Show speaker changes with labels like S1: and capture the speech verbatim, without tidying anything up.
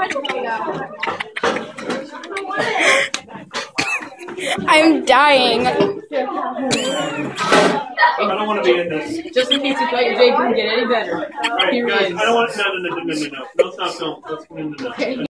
S1: I'm dying.
S2: I don't want to be in this.
S3: Just in case you thought your day couldn't get any better.
S2: All right,
S3: Here
S2: guys,
S3: he is.
S2: I don't want to. No, no, no, no, no, no. No, stop, don't. Let's go in the.